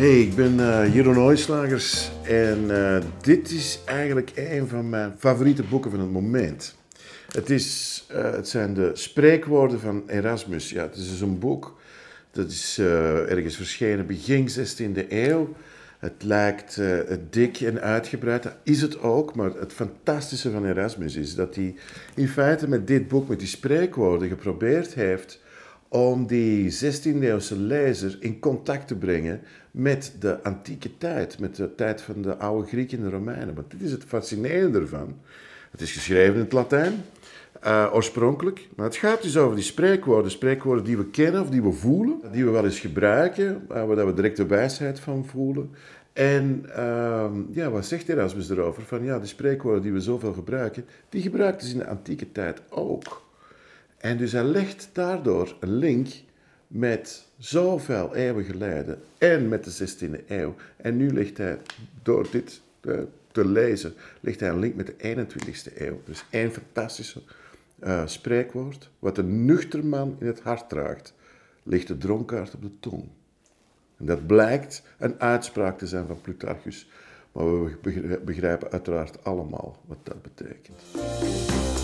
Hey, ik ben Jeroen Ooislagers en dit is eigenlijk een van mijn favoriete boeken van het moment. Het zijn de spreekwoorden van Erasmus. Ja, het is dus een boek dat is ergens verschenen begin 16e eeuw. Het lijkt dik en uitgebreid, dat is het ook, maar het fantastische van Erasmus is dat hij in feite met dit boek, met die spreekwoorden, geprobeerd heeft om die 16e-eeuwse lezer in contact te brengen met de antieke tijd, met de tijd van de oude Grieken en de Romeinen. Want dit is het fascinerende ervan. Het is geschreven in het Latijn, oorspronkelijk. Maar het gaat dus over die spreekwoorden die we kennen of die we voelen, die we wel eens gebruiken, waar we direct de wijsheid van voelen. En ja, wat zegt Erasmus erover? Van ja, die spreekwoorden die we zoveel gebruiken, die gebruikten ze in de antieke tijd ook. En dus hij legt daardoor een link met zoveel eeuwen geleden en met de 16e eeuw. En nu legt hij, door dit te lezen, legt hij een link met de 21e eeuw. Dus één fantastische spreekwoord. Wat een nuchter man in het hart draagt, ligt de dronkaard op de tong. En dat blijkt een uitspraak te zijn van Plutarchus. Maar we begrijpen uiteraard allemaal wat dat betekent.